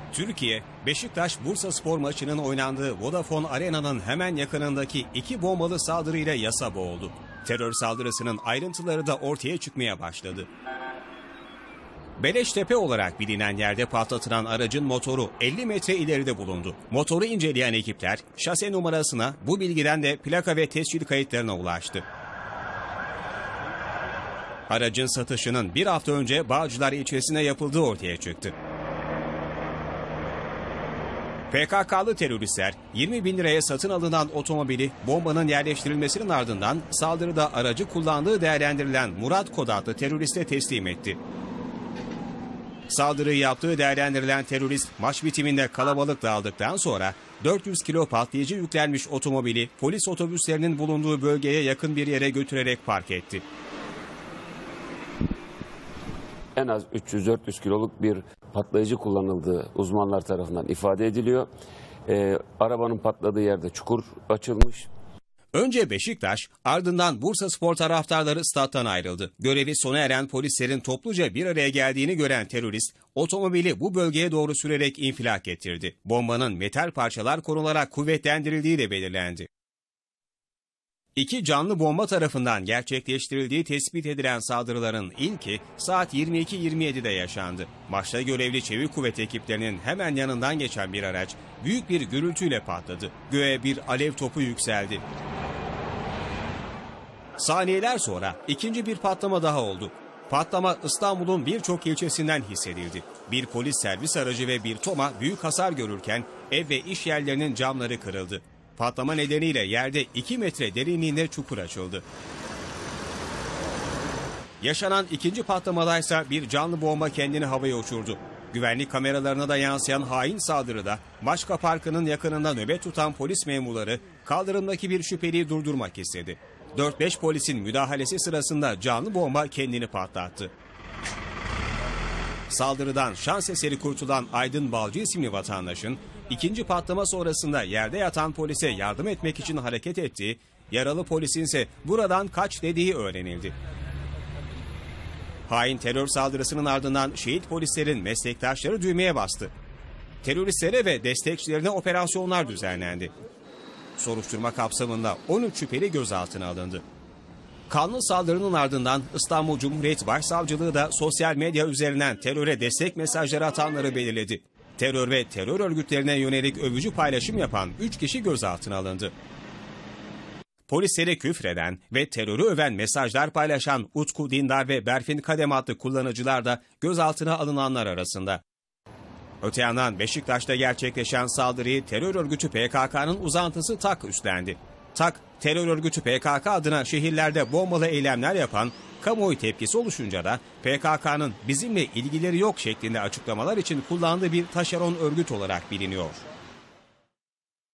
Türkiye, Beşiktaş-Bursaspor maçının oynandığı Vodafone Arena'nın hemen yakınındaki 2 bombalı saldırıyla yasa boğuldu. Terör saldırısının ayrıntıları da ortaya çıkmaya başladı. Beleştepe olarak bilinen yerde patlatılan aracın motoru 50 metre ileride bulundu. Motoru inceleyen ekipler şase numarasına, bu bilgiden de plaka ve tescil kayıtlarına ulaştı. Aracın satışının bir hafta önce Bağcılar ilçesine yapıldığı ortaya çıktı. PKK'lı teröristler 20 bin liraya satın alınan otomobili bombanın yerleştirilmesinin ardından saldırıda aracı kullandığı değerlendirilen Murat Kod adlı teröriste teslim etti. Saldırıyı yaptığı değerlendirilen terörist maç bitiminde kalabalık dağıldıktan sonra 400 kilo patlayıcı yüklenmiş otomobili polis otobüslerinin bulunduğu bölgeye yakın bir yere götürerek park etti. En az 300-400 kiloluk bir patlayıcı kullanıldığı uzmanlar tarafından ifade ediliyor. Arabanın patladığı yerde çukur açılmış. Önce Beşiktaş, ardından Bursaspor taraftarları stat'tan ayrıldı. Görevi sona eren polislerin topluca bir araya geldiğini gören terörist, otomobili bu bölgeye doğru sürerek infilak ettirdi. Bombanın metal parçalar konularak kuvvetlendirildiği de belirlendi. 2 canlı bomba tarafından gerçekleştirildiği tespit edilen saldırıların ilki saat 22.27'de yaşandı. Maçta görevli çevik kuvvet ekiplerinin hemen yanından geçen bir araç büyük bir gürültüyle patladı. Göğe bir alev topu yükseldi. Saniyeler sonra ikinci bir patlama daha oldu. Patlama İstanbul'un birçok ilçesinden hissedildi. Bir polis servis aracı ve bir TOMA büyük hasar görürken ev ve iş yerlerinin camları kırıldı. Patlama nedeniyle yerde 2 metre derinliğinde çukur açıldı. Yaşanan ikinci patlamadaysa bir canlı bomba kendini havaya uçurdu. Güvenlik kameralarına da yansıyan hain saldırıda Maçka Parkı'nın yakınında nöbet tutan polis memurları kaldırımdaki bir şüpheliyi durdurmak istedi. 4-5 polisin müdahalesi sırasında canlı bomba kendini patlattı. Saldırıdan şans eseri kurtulan Aydın Balcı isimli vatandaşın ikinci patlama sonrasında yerde yatan polise yardım etmek için hareket ettiği, yaralı polisin ise buradan kaç dediği öğrenildi. Hain terör saldırısının ardından şehit polislerin meslektaşları düğmeye bastı. Teröristlere ve destekçilerine operasyonlar düzenlendi. Soruşturma kapsamında 13 şüpheli gözaltına alındı. Kanlı saldırının ardından İstanbul Cumhuriyet Başsavcılığı da sosyal medya üzerinden teröre destek mesajları atanları belirledi. Terör ve terör örgütlerine yönelik övücü paylaşım yapan 3 kişi gözaltına alındı. Polislere küfreden ve terörü öven mesajlar paylaşan Utku Dindar ve Berfin Kadem adlı kullanıcılar da gözaltına alınanlar arasında. Öte yandan Beşiktaş'ta gerçekleşen saldırıyı terör örgütü PKK'nın uzantısı TAK üstlendi. TAK, terör örgütü PKK adına şehirlerde bombalı eylemler yapan, kamuoyu tepkisi oluşunca da PKK'nın bizimle ilgileri yok şeklinde açıklamalar için kullandığı bir taşeron örgüt olarak biliniyor.